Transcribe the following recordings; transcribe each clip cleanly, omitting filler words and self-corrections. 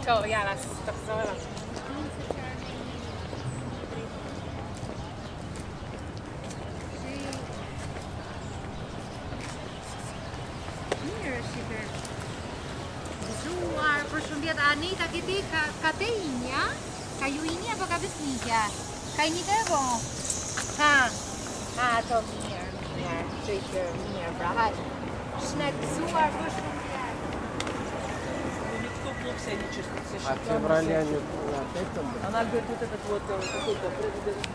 So yeah, that's all. Përshëndetje Anita, ke ti ka te inja? Ka ju inja apo ka besnikja? Ka një të bo? Ha, to mirë, që mirë, pra hajë. Shnekëzuar përshëndetje. А в феврале они опять там? Она говорит, вот этот вот какой-то президент.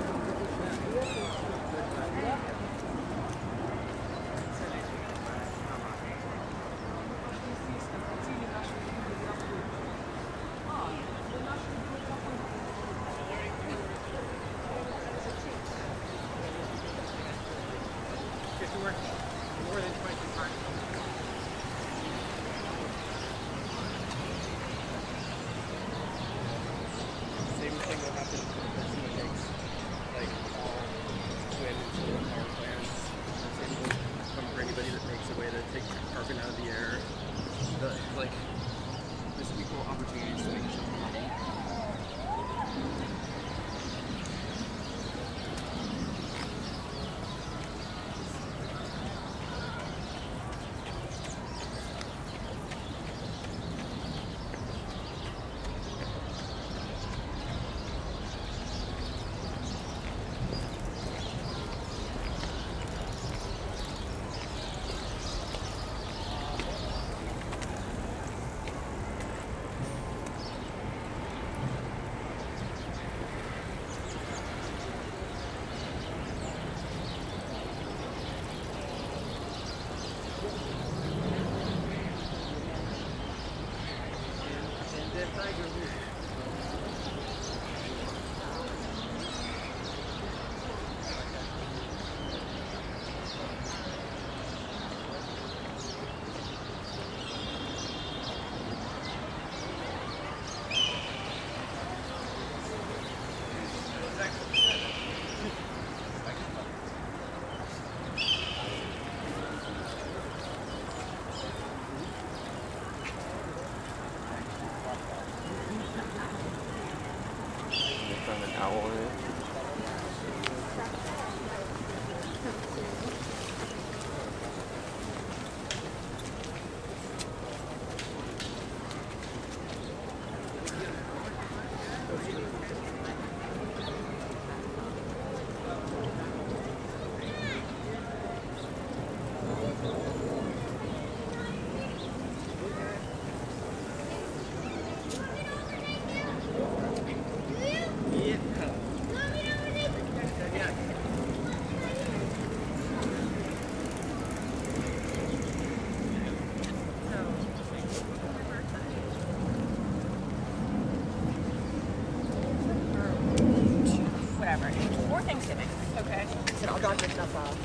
Or Thanksgiving. Okay. So I'll drop your stuff off.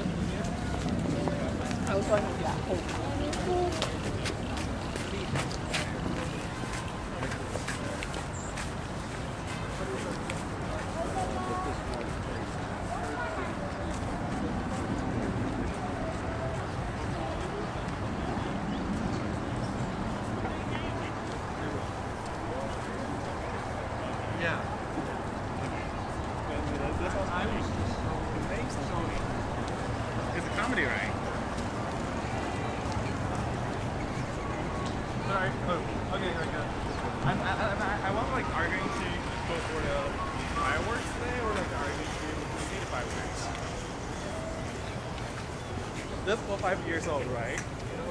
I was going to do that. Yeah. That's what I was thanks, Tony. It's a comedy, right? Sorry. Oh, okay, here we go. I was like arguing to go for the fireworks today, or like arguing to see the fireworks. That's for 5 years old, right?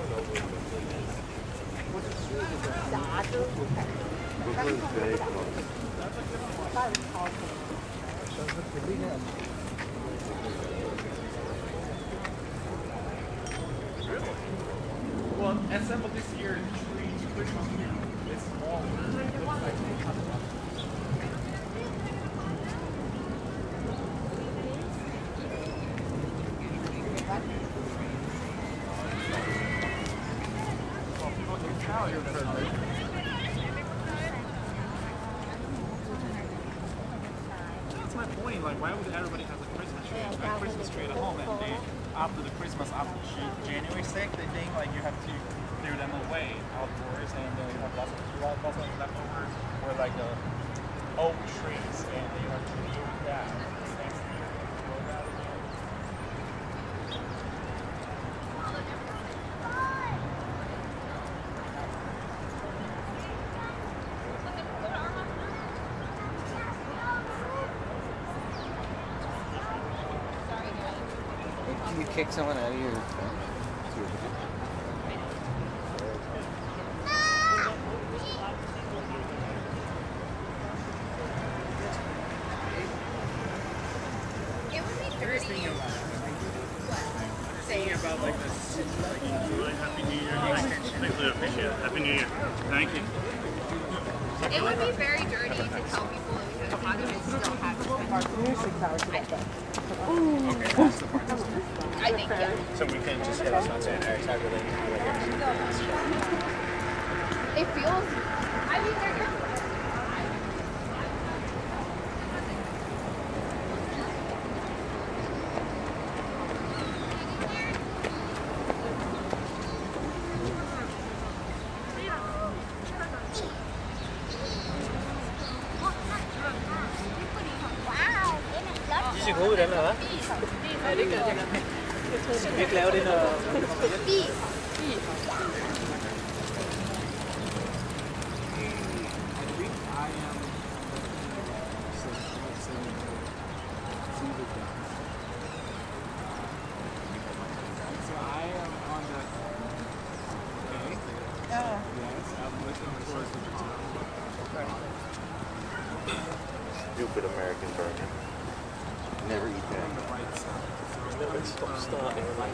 Really? Well, assemble this year Christmas tree. It's small. It looks like they cut it up. Well, people can tell you're perfect. That's my point. Like, why would everybody have a Christmas tree at home, and they, after the January 6th, they think like you have to clear them away outdoors. leftovers, and you have lots of leftovers, or like oak trees, and you have to deal with that. Next year, grow that again. Can you kick someone out of your It would be dirty. Thinking about like this, like Happy New Year. Thanks, I appreciate it. Happy New Year. Thank you. It would be very dirty to tell people that the monuments still have I think, yeah. So we can just hit us on saying, Eric, I really It feels, I mean, they're good. Chị ngủ đến hả? Biết léo đến là Stupid American burger. Never eat that. Never stop.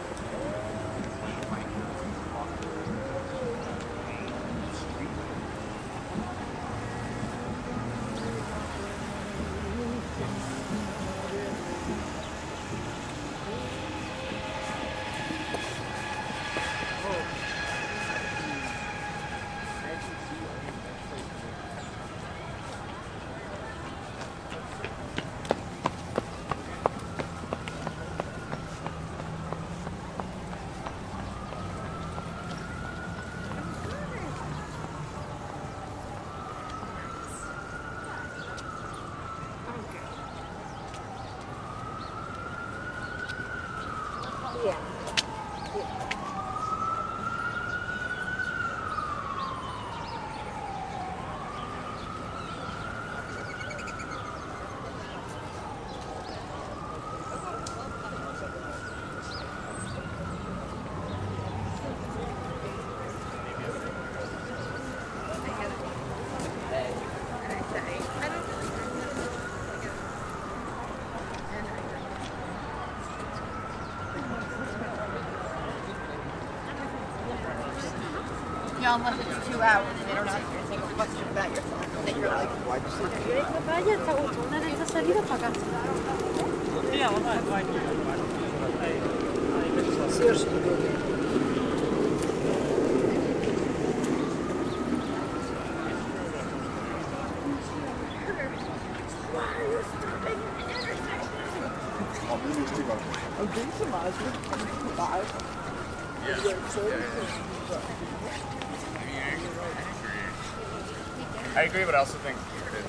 Yeah, unless it's 2 hours and they don't ask you a single question about yourself. Then you're like, why'd you sleep here? I agree, but I also think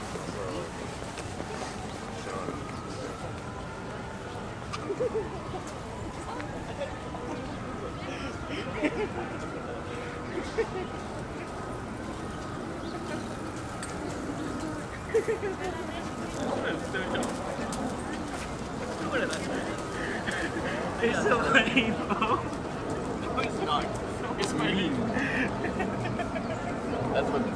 It's a rainbow. no, it's not. It's green. That's what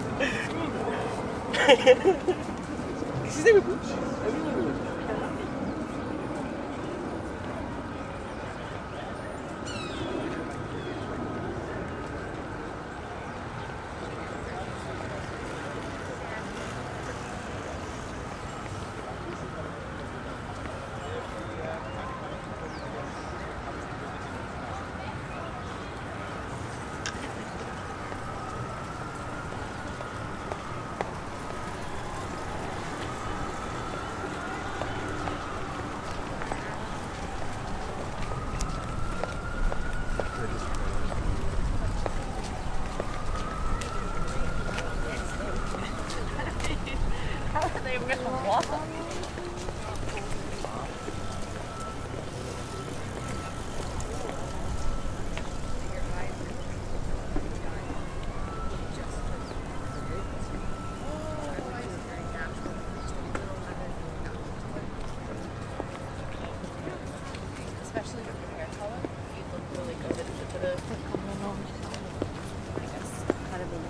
Especially with your hair color, you look really good at the I guess kind of a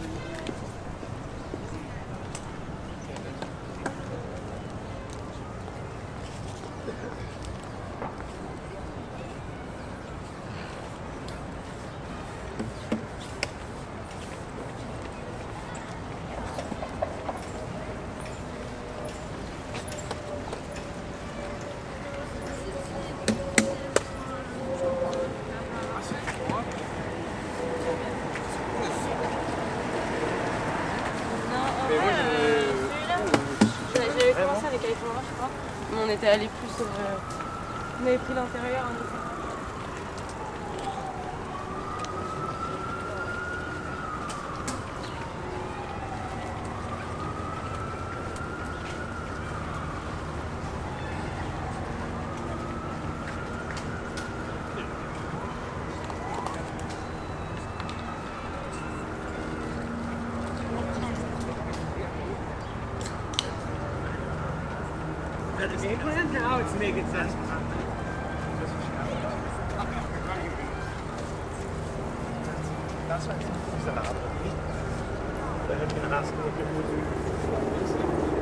J'avais commencé avec California, je crois. Mais on était allé plus. On avait pris l'intérieur. Is that the game plan? Now it's making sense. That's why he's an apple. They're going to ask him if it would do.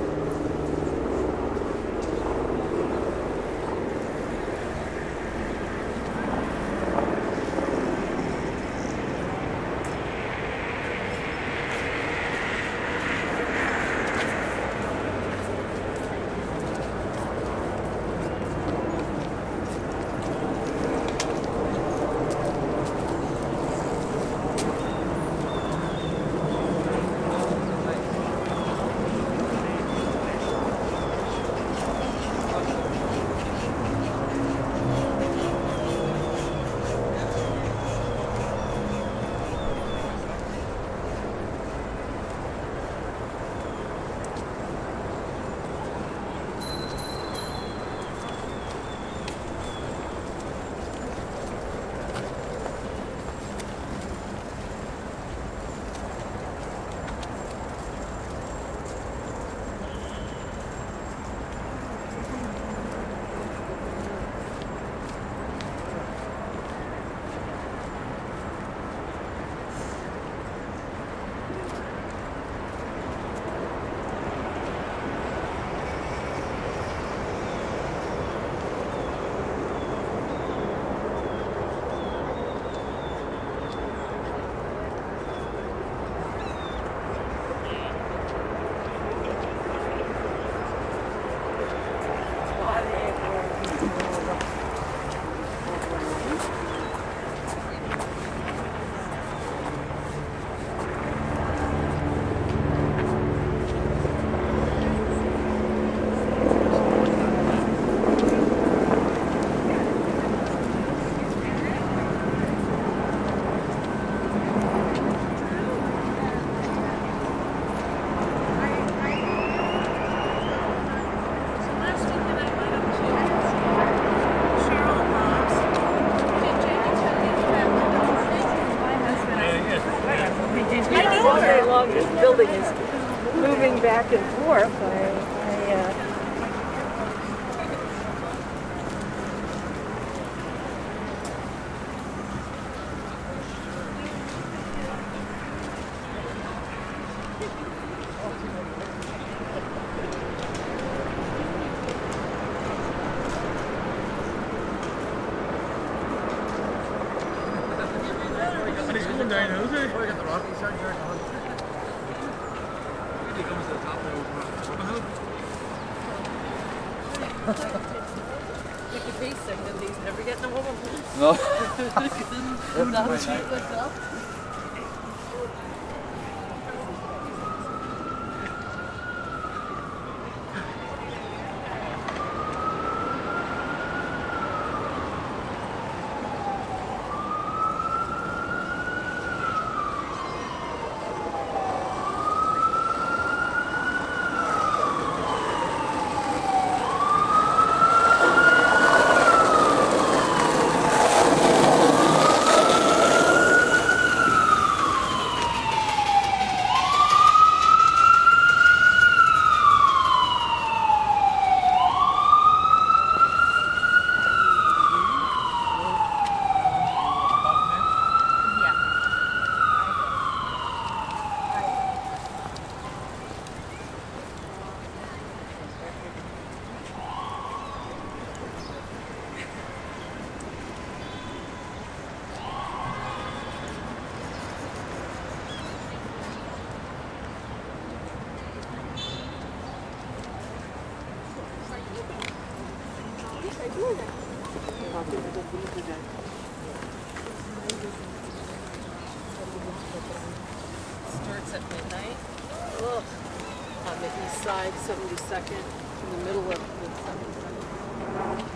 This building is moving back and forth. And he's going down, is he? Oh, I got the rocket sound here. He comes to the top of Like a basic, and these never get in a woman. No. Starts at midnight. Ugh. On the east side, 72nd, in the middle of the 72nd.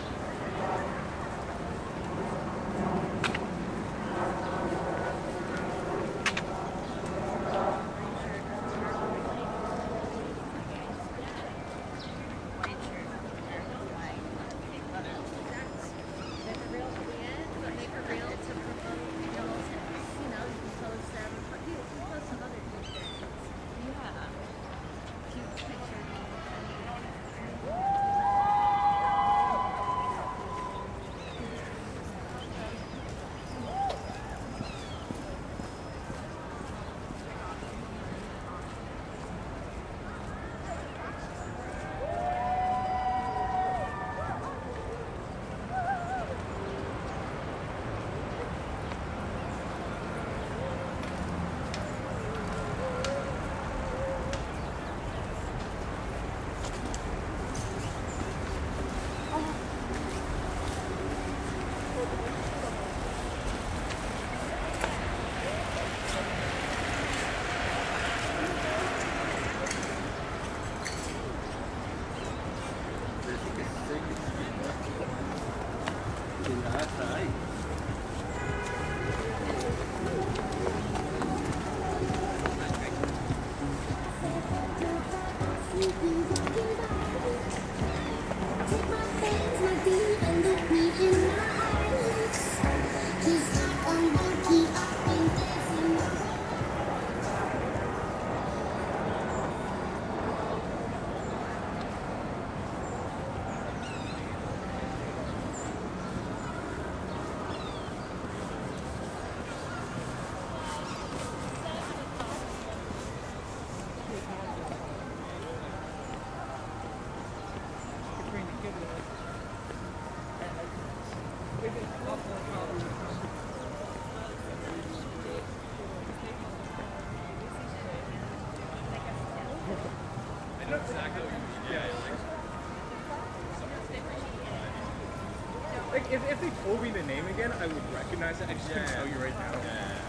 Like, if they told me the name again, I would recognize it. I just couldn't tell you right now.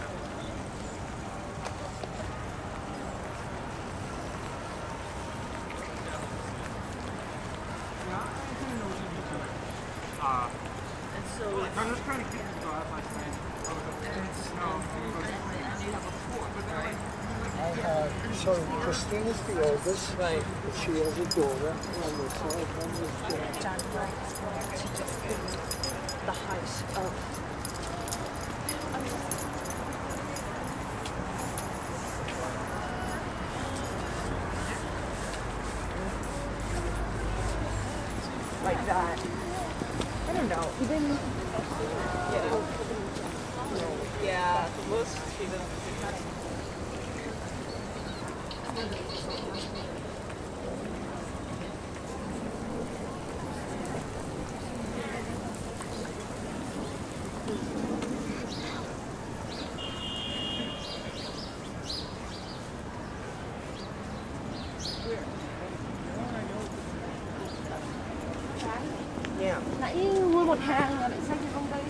And so I'm just trying to keep this out my friend. So Christina's the oldest. Right. She has a daughter. And the second one is John Wright to just the height of like that. I don't know. Even yeah, the most even. Nãy mua một hàng là định xanh cho công ty.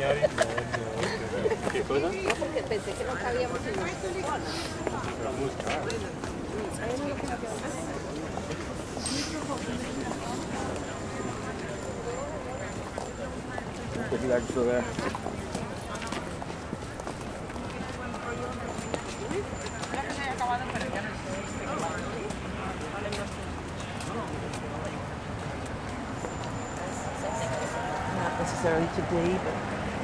Che cosa? Perché pensé che non cabíamos en una persona. Così la dove? Not necessarily today, but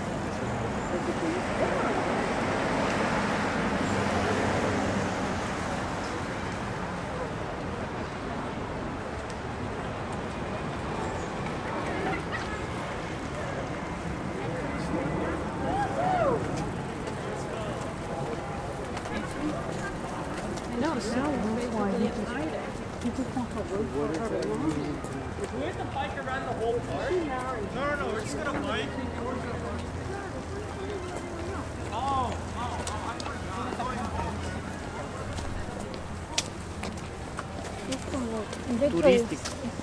We have to bike around the whole park? No, we're just gonna bike. Turístico.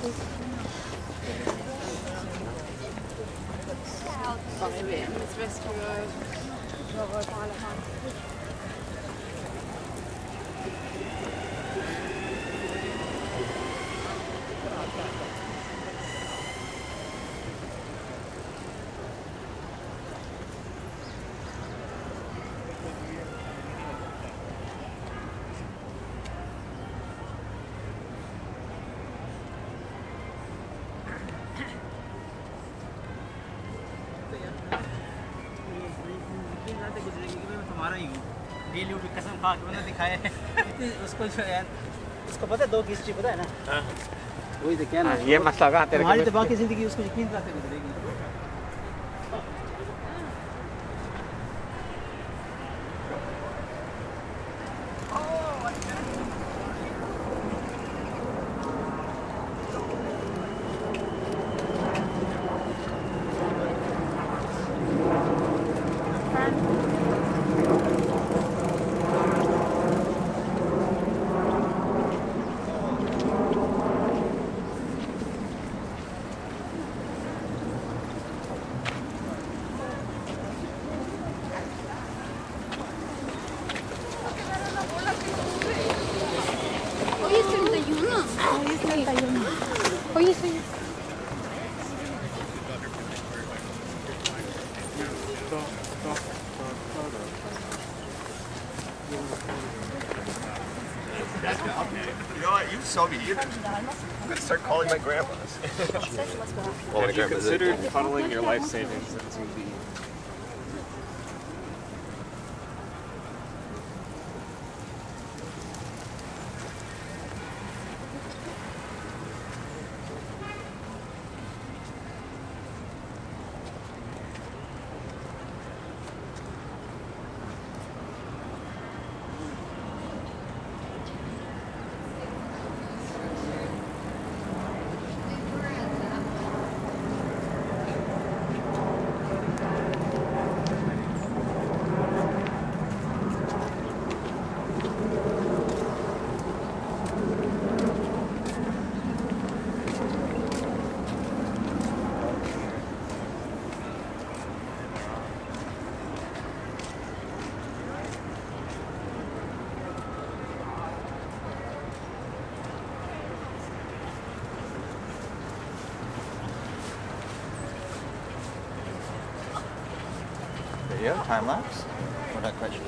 तुम्हारा ही हूँ daily उठ कसम खा के मैंने दिखाया है उसको जो यार उसको पता है 2 की हिस्ट्री पता है ना हाँ वही तो क्या ना ये मसला का तेरे हमारी तो बाकी जिंदगी उसको यकीन दिलाते गुजरेगी Hoy es 31. Hoy es 31. Hoy es 31. You know what? You saw me. I'm gonna start calling my grandmas. Have you considered funneling your life savings into the... Video, time lapse? We're not quite sure.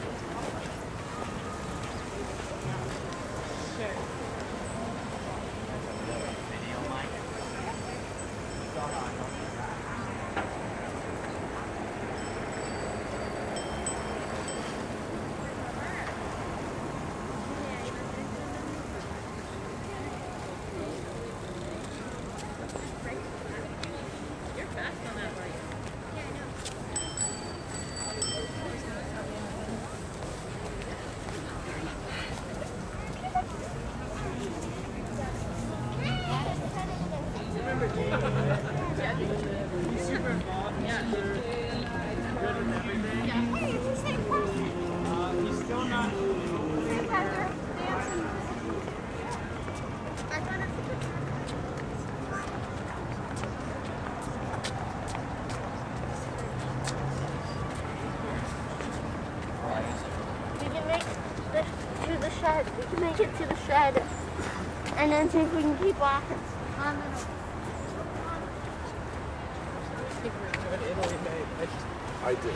shed. We can make it to the shed. And then see if we can keep walking. I did.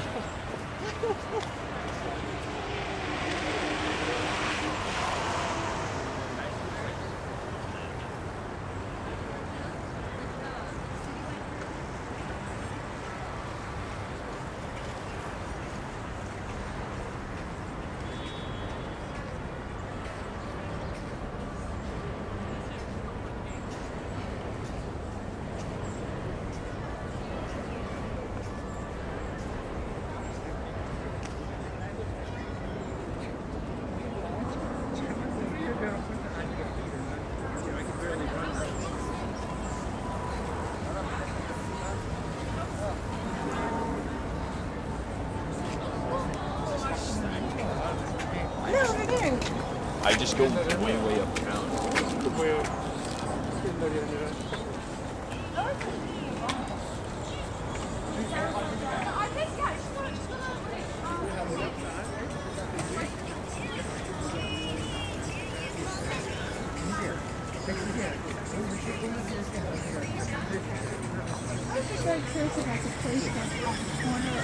I just go way uptown. I was very curious about the place that's at the corner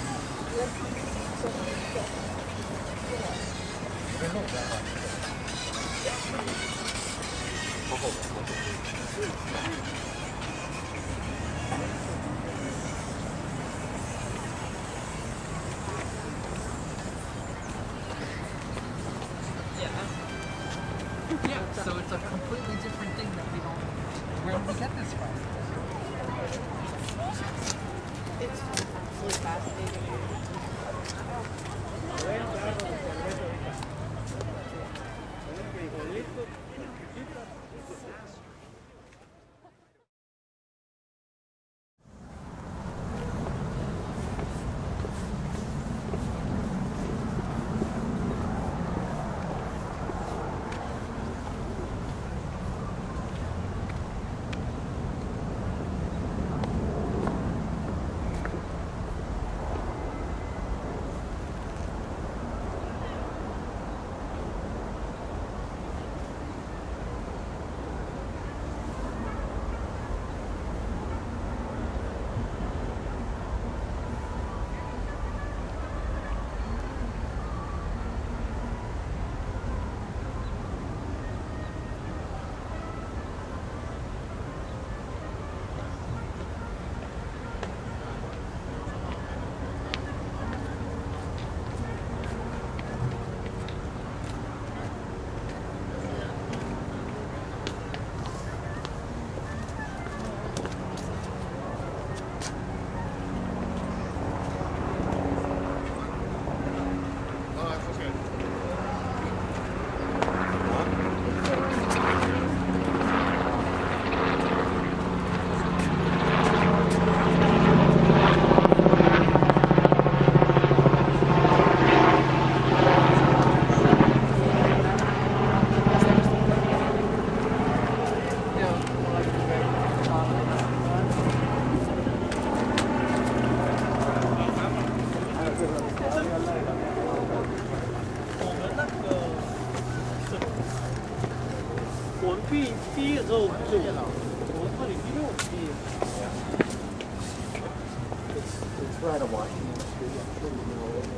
Yeah, so it's a completely different thing that we don't. Where did we get this from? It's absolutely fascinating. It's right on Washington Street. I'm sure you know it.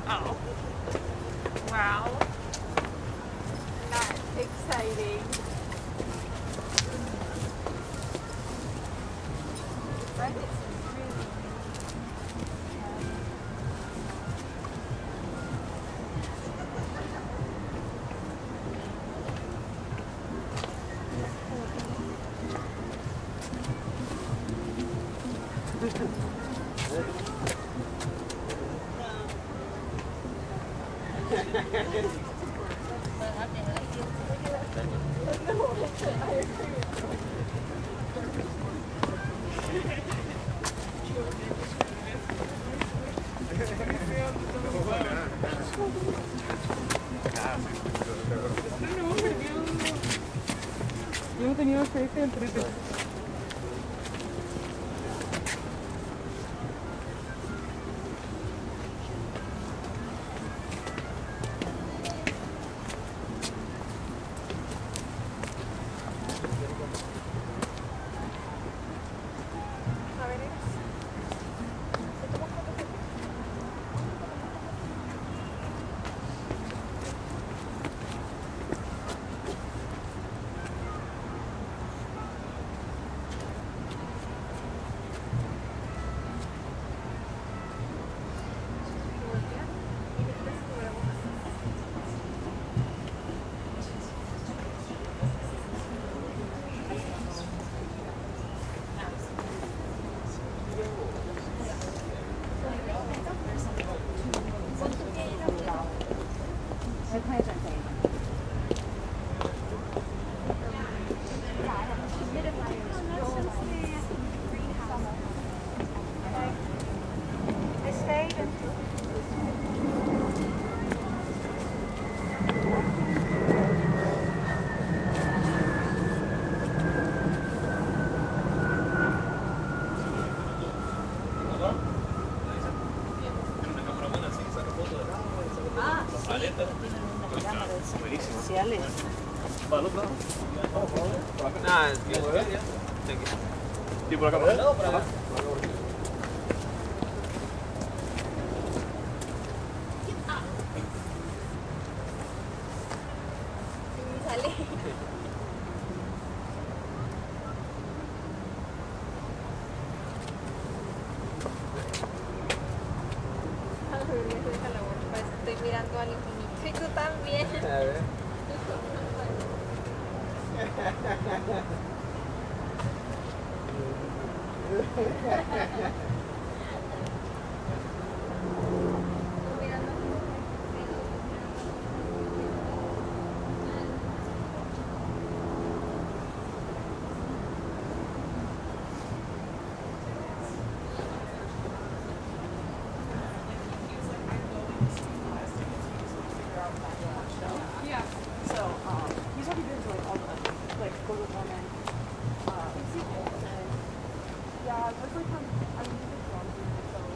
Oh. Wow. Not exciting. Yo no tenía experiencia en 3D. ¿Y por acá? ¿Por acá? Estoy mirando al infinito y tú también. A ver. He's already been to like all the Go to Woman sequels, and yeah, that's like I'm really drawn to it, so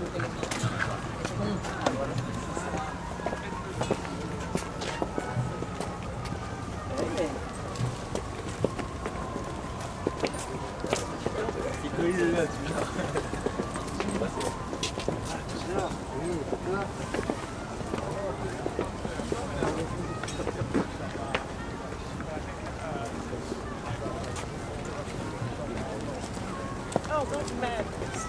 Oh, that's mad.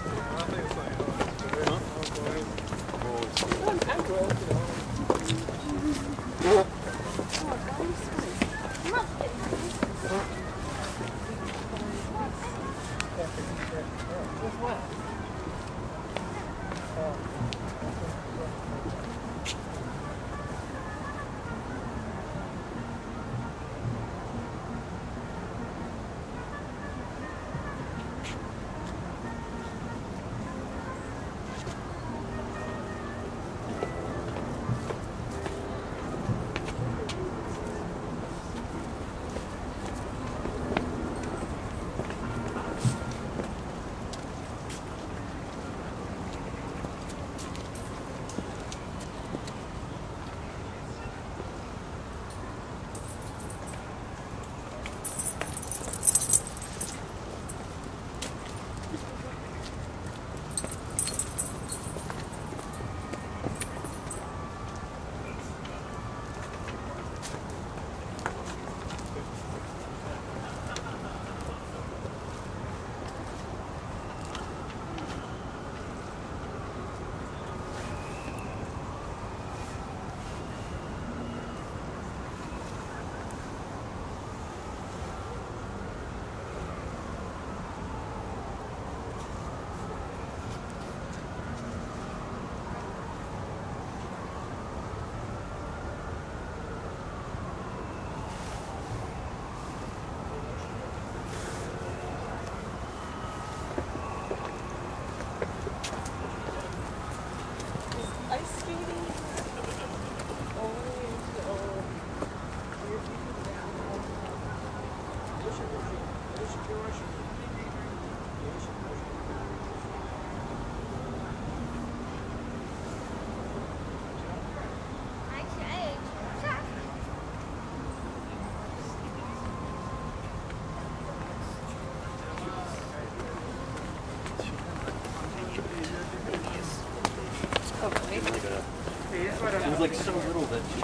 It was like so little that she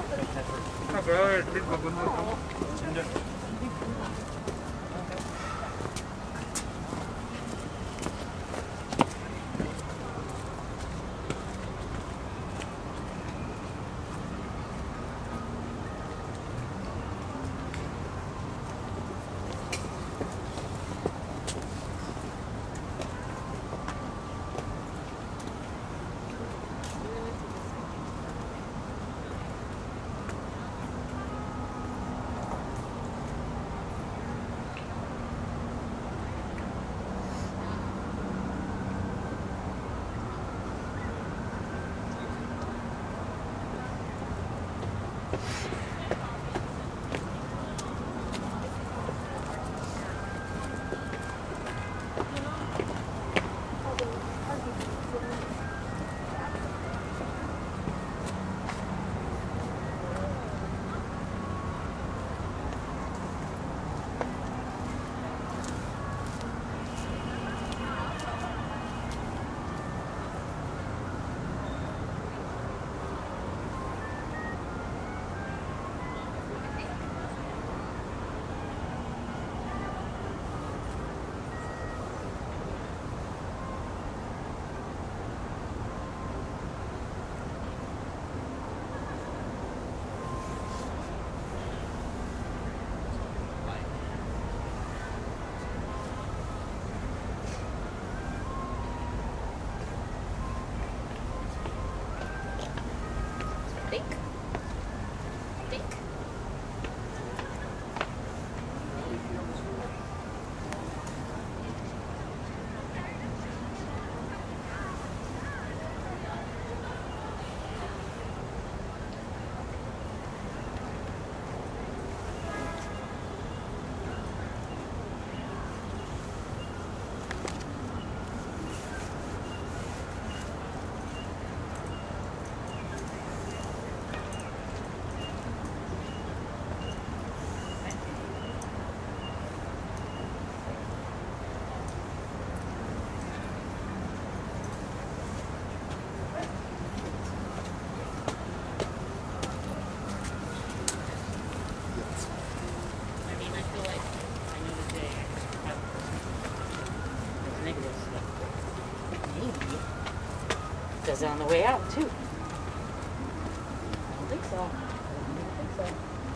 Does it on the way out, too. I don't think so. I don't think so.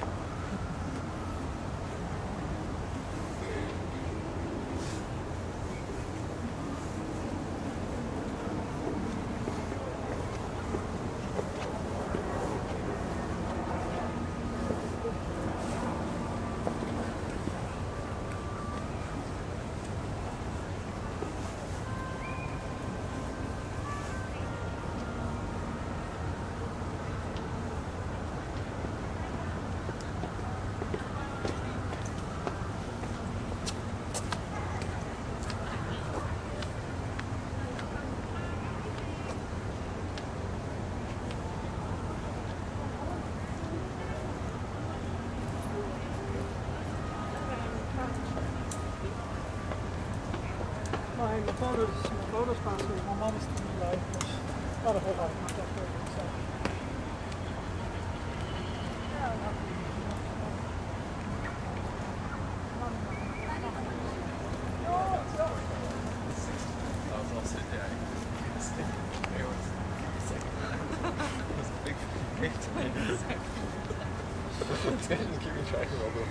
My photos passed through. My mom is still alive, but not a whole lot of contact with her, so. This guy just keeping track of all them.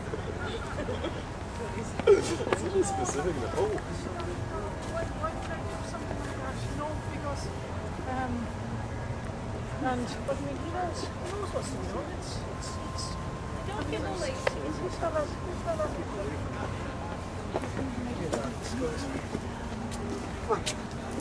It's really specific. Oh. Why did I do something like that? No, because, but I mean, he knows what's going on. It's don't get all like, he's got that. Maybe that's good. Come on.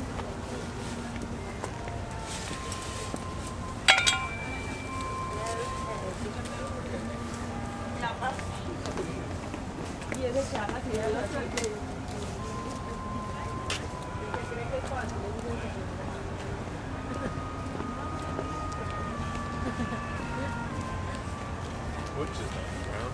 Which is on the ground.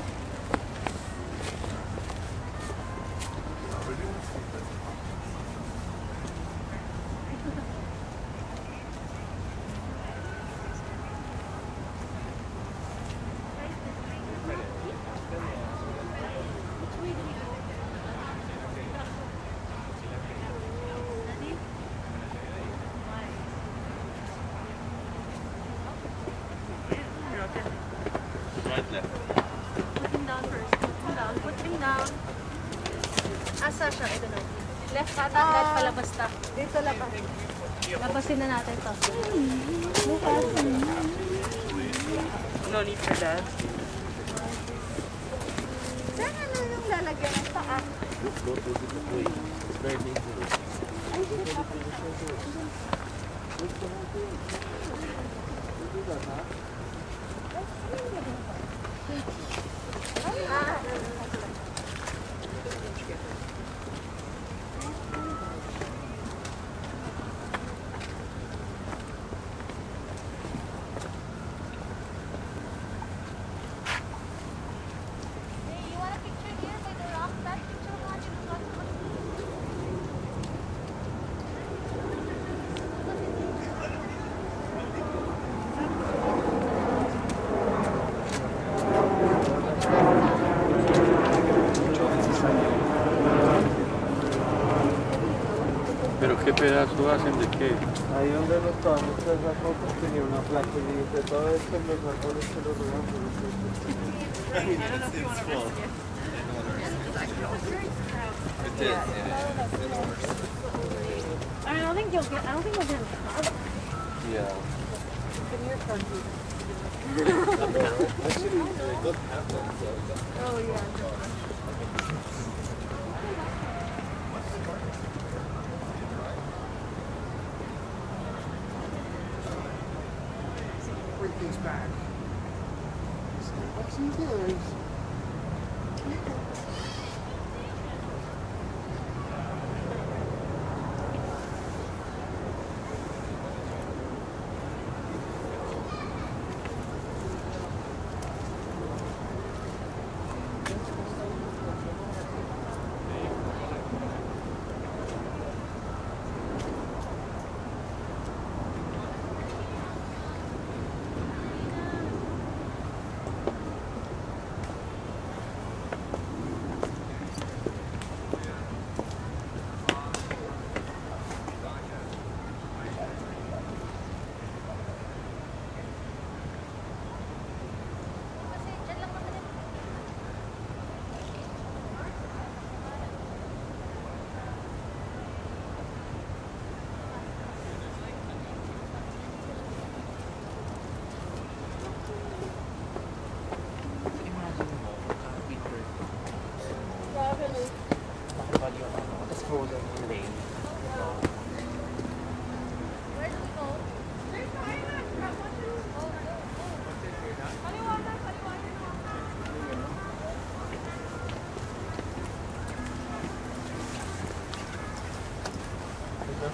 Right left. Put him down first. Put him down. Asa siya? Ito na. Left ata. Left pala basta. Dito labas. Labasin na natin to. No need for that. Saan ano yung lalagyan ng paa? Go to the way. It's very dangerous. ¿Pero qué pedazo hacen de qué? Ahí donde los tomamos esas fotos tenía una placa y dice todo esto los árboles que los roban por los It did, yeah. I don't think you'll get. I don't think you'll get. Yeah. Actually, they both have them, so. Oh yeah. Bring things back. What's in yours?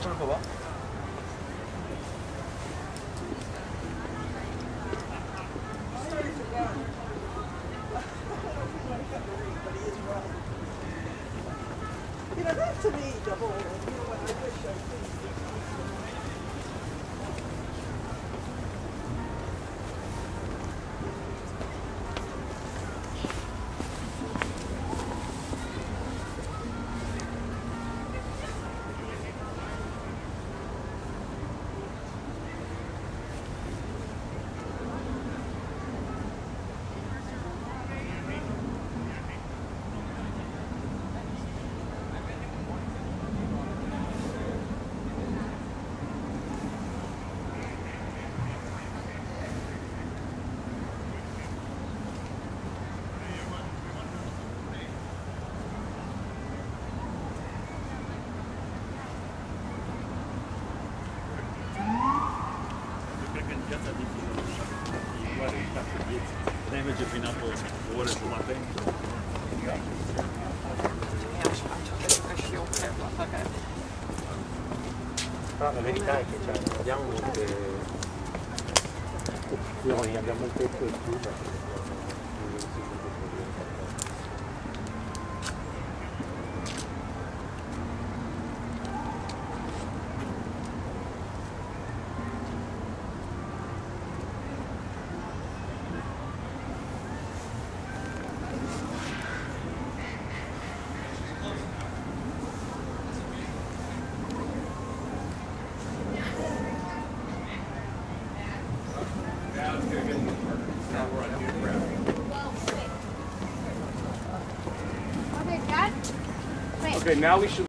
손을 봐봐. You know, that to me, the whole, you know what, I wish I could. Damage if you're not going water for one thing. Però la verità è che abbiamo molte opzioni, abbiamo un tetto in più. Okay, Dad. Okay, now we should